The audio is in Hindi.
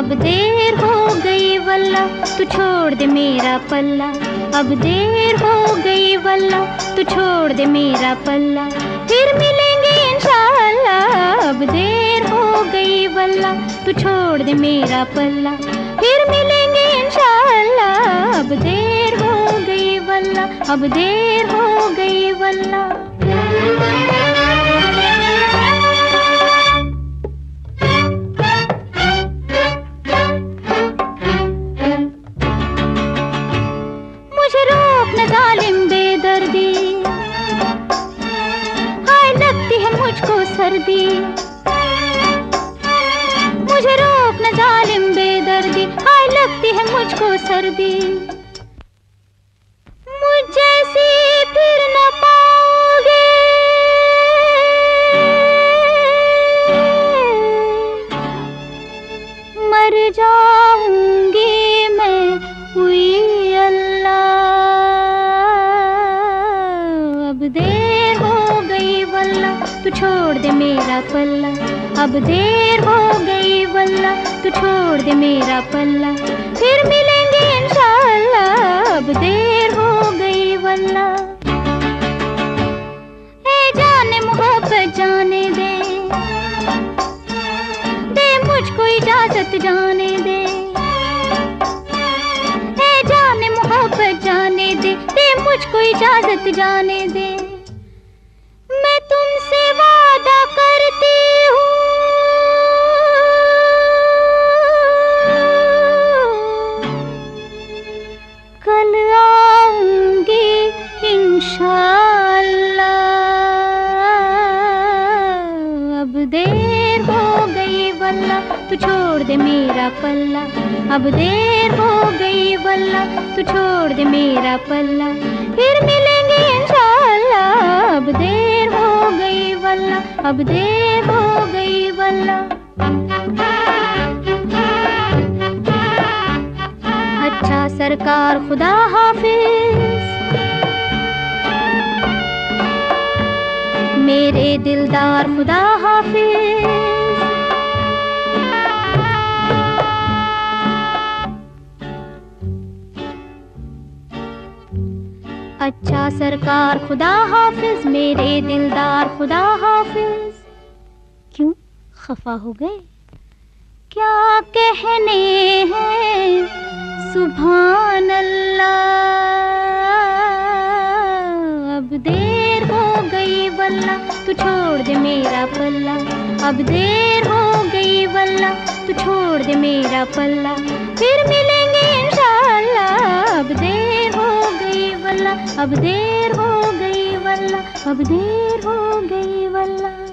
अब देर हो गई वल्ला, तू छोड़ दे मेरा पल्ला। अब देर हो गई वल्ला, तू छोड़ दे मेरा पल्ला। फिर मिलेंगे इंशाअल्लाह। अब देर हो गई वल्ला, तू छोड़ दे मेरा पल्ला। फिर मिलेंगे इंशाअल्लाह। अब देर हो गई वल्ला, अब देर हो गई वल्ला। मुझे रोक न जालिम बेदर्दी, हाय लगती है मुझको सर्दी। मुझे रोक न जालिम बेदर्दी, हाय लगती है मुझको सर्दी। मुझ जैसी फिर न पाओगे, मर जाऊंगी मैं हुई अल्लाह। अब देर हो गई वल्ला, तू छोड़ दे मेरा पल्ला। अब देर हो गई वल्ला, तू छोड़ दे मेरा पल्ला। फिर मिलेंगे इंशाअल्लाह। अब देर हो गई वल्ला। ए जाने मोहब्बत जाने दे, दे मुझको इजाजत जाने दे। ए जाने मोहब्बत जाने दे, दे मुझको इजाजत जाने दे। मैं तुमसे वादा करती हूँ, कल आऊंगी इंशाअल्लाह। अब देर हो गई वल्ला, तू छोड़ दे मेरा पल्ला। अब देर हो गई वल्ला, तू छोड़ दे मेरा पल्ला। फिर मिलेंगे इंशाअल्लाह। अब देर हो गई वल्ला, अब देर हो गई वल्ला। अच्छा सरकार खुदा हाफिज, मेरे दिलदार खुदा हाफिज। अच्छा सरकार खुदा हाफिज, मेरे दिलदार खुदा हाफिज। क्यों खफा हो गए? क्या कहने हैं सुभान अल्लाह। अब देर हो गई वल्ला, तू छोड़ दे मेरा पल्ला। अब देर हो गई वल्ला, तू छोड़ दे मेरा पल्ला। फिर मिलेंगे इंशाअल्लाह। अब देर हो गई वल्ला, अब देर हो गई वल्ला, अब देर हो गई वल्ला।